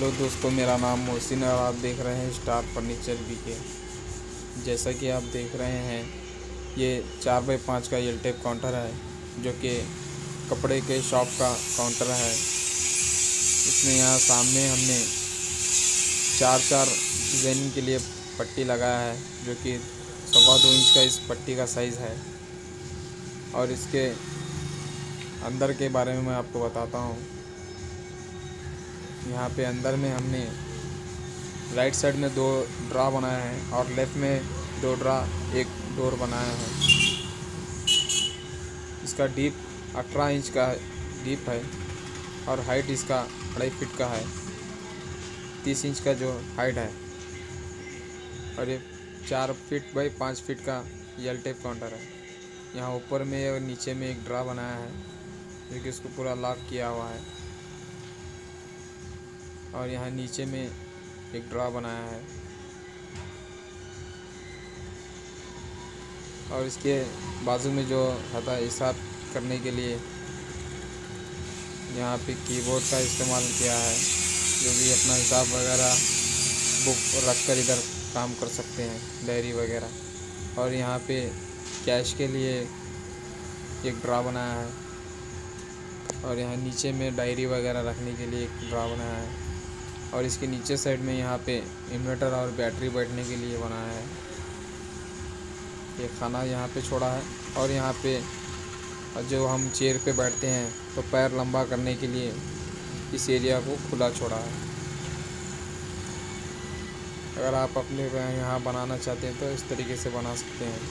Hello दोस्तों, मेरा नाम मोहसिन है और आप देख रहे हैं स्टार फर्नीचर बीके। जैसा कि आप देख रहे हैं, ये 4x5 का एल टेप काउंटर है जो कि कपड़े के शॉप का काउंटर है। इसमें यहाँ सामने हमने 4 डिज़ाइनिंग के लिए पट्टी लगाया है जो कि 2.25 इंच का इस पट्टी का साइज़ है। और इसके अंदर के बारे में मैं आपको बताता हूँ। यहाँ पे अंदर में हमने राइट साइड में 2 ड्रा बनाया है और लेफ़्ट में 2 ड्रा, 1 डोर बनाया है। इसका डीप 18 इंच का डीप है और हाइट इसका 2.5 फीट का है। 30 इंच का जो हाइट है और ये 4 फीट बाई 5 फीट का एल टेप काउंटर है। यहाँ ऊपर में और नीचे में एक ड्रा बनाया है जो कि इसको पूरा लॉक किया हुआ है और यहाँ नीचे में एक ड्रा बनाया है। और इसके बाजू में जो था हिसाब करने के लिए यहाँ पे कीबोर्ड का इस्तेमाल किया है, जो भी अपना हिसाब वगैरह बुक रख कर इधर काम कर सकते हैं, डायरी वगैरह। और यहाँ पे कैश के लिए एक ड्रा बनाया है और यहाँ नीचे में डायरी वगैरह रखने के लिए एक ड्रा बनाया है। और इसके नीचे साइड में यहाँ पे इन्वर्टर और बैटरी बैठने के लिए बनाया है। ये खाना यहाँ पे छोड़ा है और यहाँ पे जो हम चेयर पे बैठते हैं तो पैर लंबा करने के लिए इस एरिया को खुला छोड़ा है। अगर आप अपने यहाँ बनाना चाहते हैं तो इस तरीके से बना सकते हैं।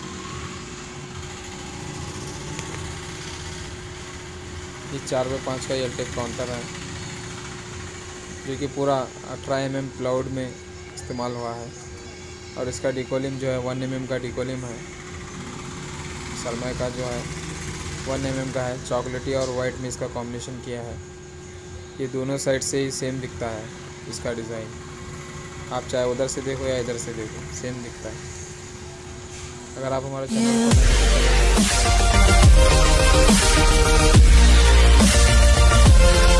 ये 4x5 का एल टेप काउंटर है जो कि पूरा 18 mm प्लाउड में इस्तेमाल हुआ है। और इसका डिकोलिम जो है 1 mm का डिकोलिम है। सलमाई का जो है 1 mm का है। चॉकलेटी और वाइट में इसका कॉम्बिनेशन किया है। ये दोनों साइड से ही सेम दिखता है इसका डिज़ाइन। आप चाहे उधर से देखो या इधर से देखो, सेम दिखता है। अगर आप हमारे चैनल को